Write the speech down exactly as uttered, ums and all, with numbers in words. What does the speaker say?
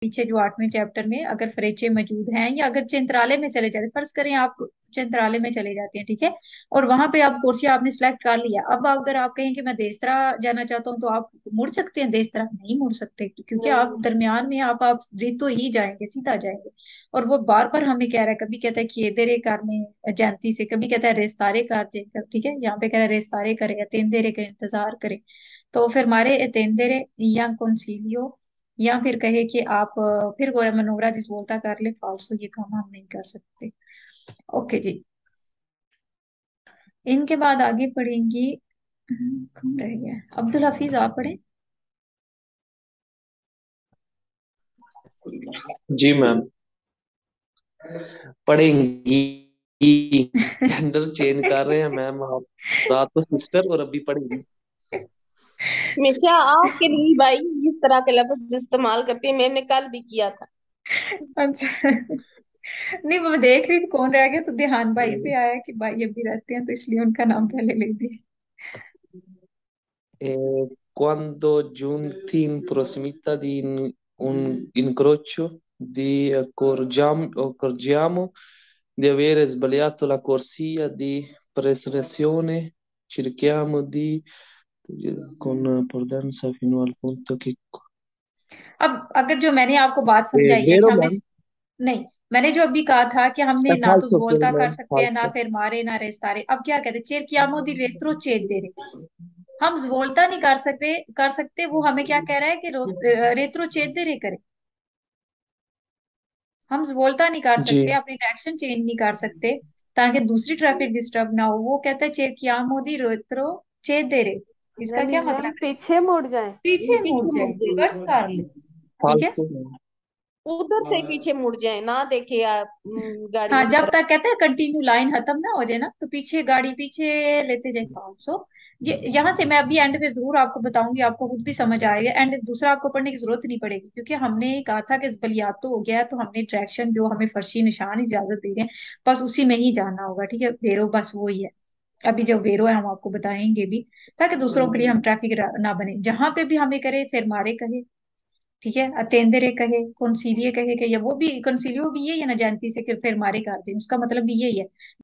पीछे जो आठवें चैप्टर में अगर फ्रेचे मौजूद हैं या अगर चिंतराले में चले जाते, फर्ज करें आप चिंतराले में चले जाते हैं, ठीक है, और वहां पे आप कोर्सिया आपने सिलेक्ट कर लिया। अब अगर आप कहें कि मैं देसरा जाना चाहता हूँ, तो आप मुड़ सकते हैं? देसरा नहीं मुड़ सकते, क्योंकि आप नहीं। दरमियान में आप आप जीतो ही जाएंगे, सीधा जाएंगे। और वो बार बार हमें कह रहा है, कभी कहता है खिएदेरे करने जयंती से, कभी कहता है रेस्तारे कर जे कर, ठीक है, यहाँ पे कह रहा है रेस्तारे करे या तेंदेरे करे, इंतजार करे। तो फिर हमारे तेंदेरे या कंसीलियो, या फिर कहे कि आप अ, फिर वो मनोवरा जिस बोलता कर ले फालसो, ये काम हम नहीं कर सकते। ओके जी। इनके बाद आगे पढ़ेंगी। हम्म, कौन रह गया? अब्दुल हफीज, आप पढ़े। जी मैम, पढ़ेंगी। जेंडर चेंज कर रहे हैं मैम आप। रात को सिस्टर और अभी पढ़ेंगी। हमेशा आपके लिए भाई इस तरह के लफ्ज इस्तेमाल करती है, मैंने कल भी किया था। अच्छा। नहीं, वो मैं देख रही थी कौन रह गया, तो ध्यान भाई पे आया कि भाई अभी रहते हैं, तो इसलिए उनका नाम पहले लिख दिया। Eh, quando giunti in prossimità di in- un incrocio, di accorgiam- accorgiamo di avere sbagliato la corsia di prestazione, cerchiamo di con prudenza fino al punto che... अब अगर जो मैंने आपको बात Eh, समझाई है कि vero हमें, मैम? नहीं, मैंने जो अभी कहा था कि हमने È ना तो falso per वोल्ता कर मैम, सकते हैं, ना falso. फिर मारे, ना रेस्तारे, अब क्या कहते हैं, चेरकियामो दी रेत्रो चेत दे रहे। हम वोल्ता नहीं कर सकते, कर सकते, वो हमें क्या कह रहा है कि रो- अ, रेत्रो चेत दे रे करे। हम वोल्ता नहीं कर जी सकते, अपनी डायरेक्शन चेंज नहीं कर सकते, ताकि दूसरी ट्रैफिक डिस्टर्ब ना हो। वो कहता है चेरकियामो दी रेत्रो चेत दे रे। इसका यानी क्या मैम मतलब है? पीछे मुड़ जाए। पीछे मुड़ पीछे जाए, मुड़ जाए, रिवर्स कर ले, ठीक है। falso ma'am. उधर से ही पीछे मुड़ जाए, ना देखे आप हम्म, हाँ, गाड़ियों की जब तरफ। तक कहते हैं कंटिन्यू लाइन खत्म ना हो जाए ना, तो पीछे गाड़ी पीछे लेते जाए पाँच सौ। ये यहाँ से मैं अभी एंड पे जरूर आपको बताऊंगी, आपको खुद भी समझ आएगा, एंड दूसरा आपको पढ़ने की जरूरत नहीं पड़ेगी, क्योंकि हमने कहा था कि बलियातो हो गया है, तो हमने डायरेक्शन जो हमें फर्शी निशान इजाजत दे रहे हैं, बस उसी में ही जाना होगा, ठीक है। वेरो बस वो ही है। अभी जो वेरो है हम आपको बताएंगे भी, ताकि दूसरों के लिए हम ट्रैफिक ना बने। जहां पे भी हमें करे फिर मारे कहे, ठीक है, अतेंदरे कहे, कौनसिलिये कहे कि, या वो भी कौनसिलियो भी है या ना जानती से कि फिर मारे गार्जियन, उसका मतलब भी यही है।